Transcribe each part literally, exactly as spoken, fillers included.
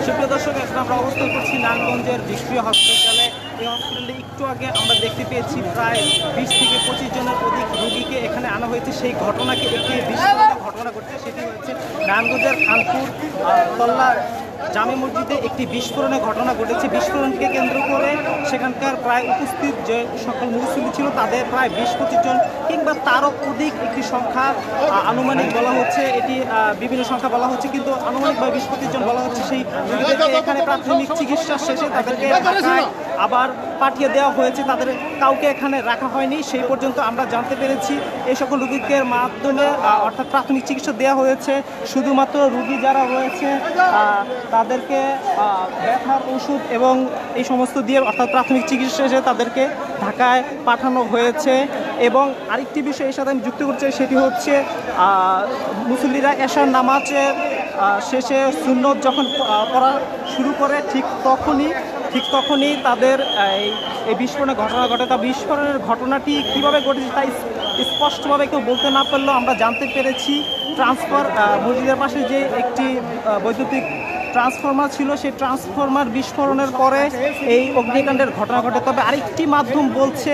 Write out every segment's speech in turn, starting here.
সুপ্রিয় দর্শক, এখন আমরা অবস্থান করছি নারায়ণগঞ্জের ভিক্টোরিয়া হসপিটালে। এই হসপিটালে একটু আগে আমরা দেখতে পেয়েছি প্রায় বিশ থেকে পঁচিশ জনের অধিক রোগীকে এখানে আনা হয়েছে। সেই ঘটনাকে একটি বিস্ফোরণের ঘটনা ঘটছে, সেটি হচ্ছে নারায়ণগঞ্জের খানপুর তল্লা জামে মসজিদে একটি বিস্ফোরণের ঘটনা ঘটেছে। বিস্ফোরণকে কেন্দ্র করে সেখানকার প্রায় উপস্থিত যে সকল মুসল্লি ছিল তাদের প্রায় বিশ পঁচিশ জন কিংবা তারও অধিক একটি সংখ্যা আনুমানিক বলা হচ্ছে, এটি বিভিন্ন সংখ্যা বলা হচ্ছে, কিন্তু আনুমানিক বা বিশ পঁচিশ জন বলা হচ্ছে। সেই রোগীদেরকে এখানে প্রাথমিক চিকিৎসা শেষে তাদেরকে আবার পাঠিয়ে দেওয়া হয়েছে, তাদের কাউকে এখানে রাখা হয়নি সেই পর্যন্ত আমরা জানতে পেরেছি। এই সকল রোগীকে মাধ্যমে অর্থাৎ প্রাথমিক চিকিৎসা দেওয়া হয়েছে। শুধুমাত্র রোগী যারা রয়েছে তাদেরকে ব্যথার ওষুধ এবং এই সমস্ত দিয়ে অর্থাৎ প্রাথমিক চিকিৎসা শেষে তাদেরকে ঢাকায় পাঠানো হয়েছে। এবং আরেকটি বিষয় এর সাথে আমি যুক্ত করছি, সেটি হচ্ছে মুসল্লিরা এশার নামাজের শেষে সুন্নত যখন পড়া শুরু করে ঠিক তখনই ঠিক তখনই তাদের এই এই বিস্ফোরণের ঘটনা ঘটে। তা বিস্ফোরণের ঘটনাটি কীভাবে ঘটেছে তাই স্পষ্টভাবে কেউ বলতে না পারলেও আমরা জানতে পেরেছি ট্রান্সফার মসজিদের পাশে যে একটি বৈদ্যুতিক ট্রান্সফরমার ছিল, সেই ট্রান্সফরমার বিস্ফোরণের পরে এই অগ্নিকাণ্ডের ঘটনা ঘটে। তবে আরেকটি মাধ্যম বলছে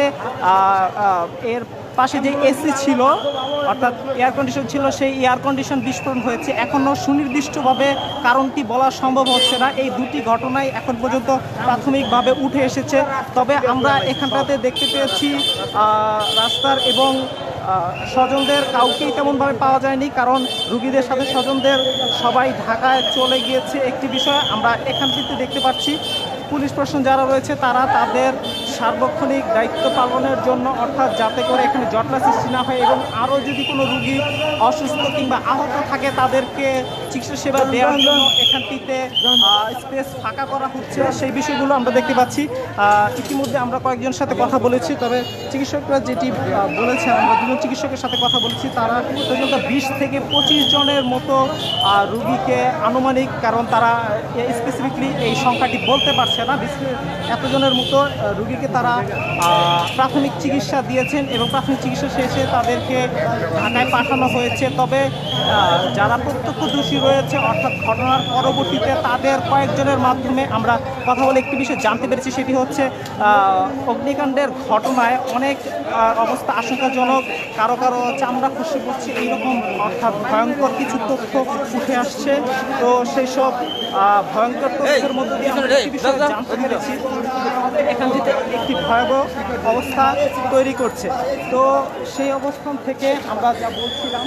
এর পাশে যে এসি ছিল অর্থাৎ এয়ার কন্ডিশন ছিল, সেই এয়ার কন্ডিশন বিস্ফোরণ হয়েছে। এখনও সুনির্দিষ্টভাবে কারণটি বলা সম্ভব হচ্ছে না। এই দুটি ঘটনাই এখন পর্যন্ত প্রাথমিকভাবে উঠে এসেছে। তবে আমরা এখানটাতে দেখতে পেয়েছি রাস্তার এবং স্বজনদের কাউকেই তেমনভাবে পাওয়া যায়নি, কারণ রুগীদের সাথে স্বজনদের সবাই ঢাকায় চলে গিয়েছে। একটি বিষয় আমরা এখানটিতে দেখতে পাচ্ছি, পুলিশ প্রশাসন যারা রয়েছে তারা তাদের সার্বক্ষণিক দায়িত্ব পালনের জন্য অর্থাৎ যাতে করে এখানে জটলা সৃষ্টি না হয় এবং আরও যদি কোনো রুগী অসুস্থ কিংবা আহত থাকে তাদেরকে চিকিৎসা সেবা দেওয়ার জন্য এখানটিতে স্পেস ফাঁকা করা হচ্ছে, সেই বিষয়গুলো আমরা দেখতে পাচ্ছি। ইতিমধ্যে আমরা কয়েকজনের সাথে কথা বলেছি, তবে চিকিৎসকরা যেটি বলেছেন, আমরা দুজন চিকিৎসকের সাথে কথা বলেছি, তারা পর্যন্ত বিশ থেকে পঁচিশ জনের মতো রুগীকে আনুমানিক, কারণ তারা স্পেসিফিকলি এই সংখ্যাটি বলতে পারছে না, এতজনের মতো রুগীকে তারা প্রাথমিক চিকিৎসা দিয়েছেন এবং প্রাথমিক চিকিৎসা শেষে তাদেরকে ঢাকায় পাঠানো হয়েছে। তবে যারা প্রত্যক্ষদর্শী রয়েছে অর্থাৎ ঘটনার পরবর্তীতে তাদের কয়েকজনের মাধ্যমে আমরা কথা বলে একটি বিষয় জানতে পেরেছি, সেটি হচ্ছে অগ্নিকাণ্ডের ঘটনায় অনেক অবস্থা আশঙ্কাজনক, কারো কারো চামড়া খসে পড়ছে, এইরকম অর্থাৎ ভয়ঙ্কর কিছু তথ্য উঠে আসছে। তো সেই সব ভয়ঙ্কর তথ্যের মধ্যে দিয়ে আমরা একটি বিষয় জানতে পেরেছি এখান থেকে একটি ভয়াবহ অবস্থা তৈরি করছে। তো সেই অবস্থান থেকে আমরা যা বলছিলাম,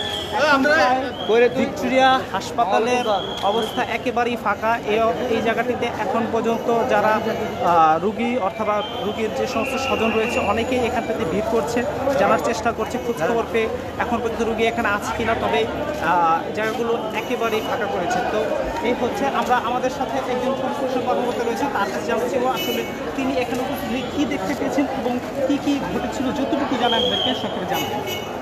ভিক্টোরিয়া হাসপাতালের অবস্থা একেবারেই ফাঁকা। এই জায়গাটিতে এখন পর্যন্ত যারা রুগী অথবা রুগীর যে সমস্ত স্বজন রয়েছে অনেকেই এখান থেকে ভিড় করছে, জানার চেষ্টা করছে, খোঁজখবর পেয়ে এখন পর্যন্ত রুগী এখানে আছে কিনা। তবে জায়গাগুলো একেবারেই ফাঁকা করেছে। তো এই হচ্ছে, আমরা আমাদের সাথে একজন পরিদর্শন কর্মকর্তা রয়েছে, তার কাছে জানছি ও আসলে তিনি এখানে উপস্থিত কী দেখতে পেয়েছেন এবং কী কী ঘটেছিল যতটুকু জানা আমাদেরকে সকলে জানবেন।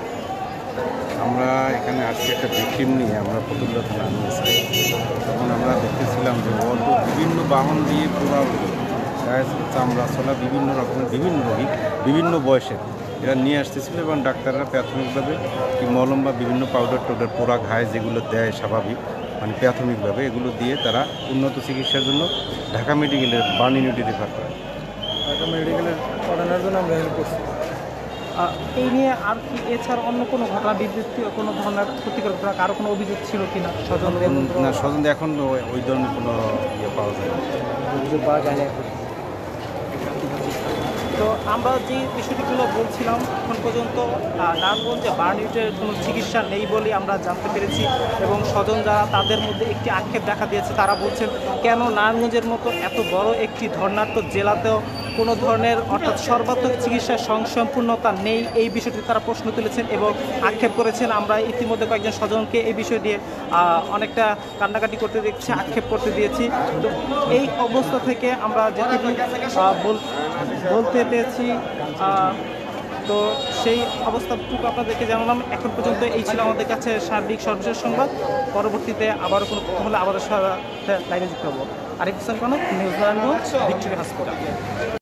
আমরা এখানে আজকে একটা ভিকটিম নিয়ে আমরা ফতুল্লা থানা নিয়েছি। তখন আমরা দেখতেছিলাম যে অল্প বিভিন্ন বাহন দিয়ে পুরো চামড়া চলা বিভিন্ন রকমের বিভিন্ন রোগী বিভিন্ন বয়সের এরা নিয়ে আসতেছিল এবং ডাক্তাররা প্রাথমিকভাবে কি মলম বা বিভিন্ন পাউডার টাউডার পোড়া ঘায়ে যেগুলো দেয় স্বাভাবিক মানে প্রাথমিকভাবে এগুলো দিয়ে তারা উন্নত চিকিৎসার জন্য ঢাকা মেডিকেলের বার্ন ইউনিটে রেফার করে। ঢাকা মেডিকেলের পাঠানোর জন্য আমরা হেল্প করছি। এই নিয়ে আর কি এছাড়া অন্য কোনো ঘটনা বিবৃতি কোনো ধরনের ক্ষতিকর ঘটনা কারো কোনো অভিযোগ ছিল কি না স্বজনদের? না, স্বজনদের এখন ওই ধরনের কোনো ইয়ে পাওয়া যায় না, অভিযোগ পাওয়া যায় না। তো আমরা যে বিষয়টিগুলো বলছিলাম, এখন পর্যন্ত নারায়ণগঞ্জে বার্ন ইউনিটের কোনো চিকিৎসা নেই বলে আমরা জানতে পেরেছি এবং স্বজন যারা তাদের মধ্যে একটি আক্ষেপ দেখা দিয়েছে, তারা বলছেন কেন নারায়ণগঞ্জের মতো এত বড় একটি ধর্নাত্মক জেলাতেও কোনো ধরনের অর্থাৎ সর্বাত্মক চিকিৎসার সংসম্পূর্ণতা নেই, এই বিষয়টি তারা প্রশ্ন তুলেছেন এবং আক্ষেপ করেছেন। আমরা ইতিমধ্যে কয়েকজন স্বজনকে এই বিষয় নিয়ে অনেকটা কান্নাকাটি করতে দেখছি, আক্ষেপ করতে দিয়েছি। তো এই অবস্থা থেকে আমরা যেটুকু বলতে পেরেছি, তো সেই অবস্থাটুকু আপনাদেরকে জানালাম। এখন পর্যন্ত এই ছিল আমাদের কাছে সার্বিক সর্বশেষ সংবাদ। পরবর্তীতে আবারও কোনো কথা হলে আবারও লাইনে যুক্ত হবো। আরিফ হোসেন কনক, নিউজ নারায়ণগঞ্জ, ভিক্টোরিয়া হাসপাতাল।